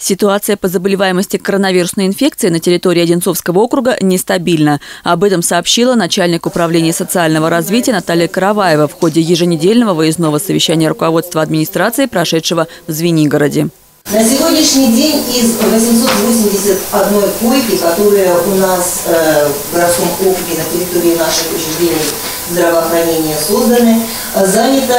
Ситуация по заболеваемости коронавирусной инфекцией на территории Одинцовского округа нестабильна. Об этом сообщила начальник управления социального развития Наталья Караваева в ходе еженедельного выездного совещания руководства администрации, прошедшего в Звенигороде. На сегодняшний день из 881 койки, которые у нас в городском округе на территории наших учреждений здравоохранения созданы, занято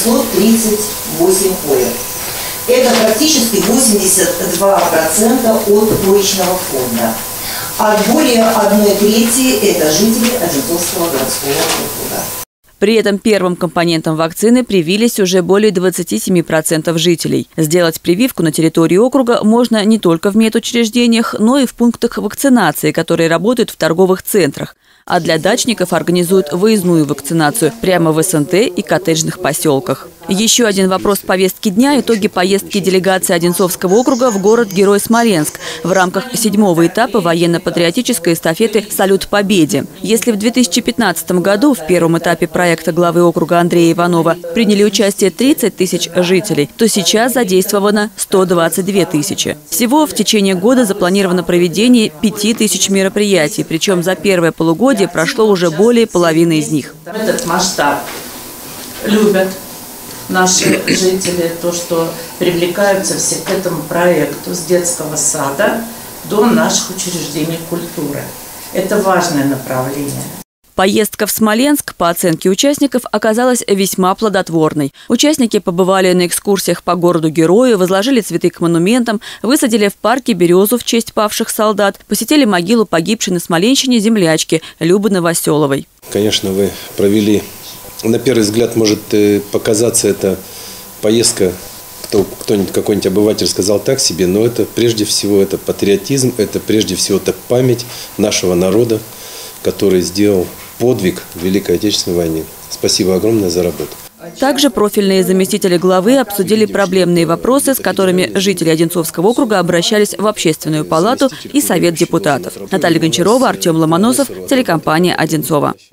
738 коек. Это практически 82% от коечного фонда. А более 1/3 – это жители Одинцовского городского округа. При этом первым компонентом вакцины привились уже более 27% жителей. Сделать прививку на территории округа можно не только в медучреждениях, но и в пунктах вакцинации, которые работают в торговых центрах. А для дачников организуют выездную вакцинацию прямо в СНТ и коттеджных поселках. Еще один вопрос повестки дня – итоги поездки делегации Одинцовского округа в город-герой Смоленск в рамках 7-го этапа военно-патриотической эстафеты «Салют Победе». Если в 2015 году в первом этапе проекта главы округа Андрея Иванова приняли участие 30 тысяч жителей, то сейчас задействовано 122 тысячи. Всего в течение года запланировано проведение 5000 мероприятий, причем за первое полугодие прошло уже более половины из них. Этот масштаб любят наши жители, то, что привлекаются все к этому проекту с детского сада до наших учреждений культуры. Это важное направление. Поездка в Смоленск, по оценке участников, оказалась весьма плодотворной. Участники побывали на экскурсиях по городу-герою, возложили цветы к монументам, высадили в парке березу в честь павших солдат, посетили могилу погибшей на Смоленщине землячки Любы Новоселовой. Конечно, вы провели, на первый взгляд может показаться эта поездка, кто-нибудь, какой-нибудь обыватель сказал так себе, но это прежде всего это патриотизм, это прежде всего это память нашего народа, который сделал подвиг в Великой Отечественной войне. Спасибо огромное за работу. Также профильные заместители главы обсудили проблемные вопросы, с которыми жители Одинцовского округа обращались в Общественную палату и Совет депутатов. Наталья Гончарова, Артем Ломоносов, телекомпания «Одинцова».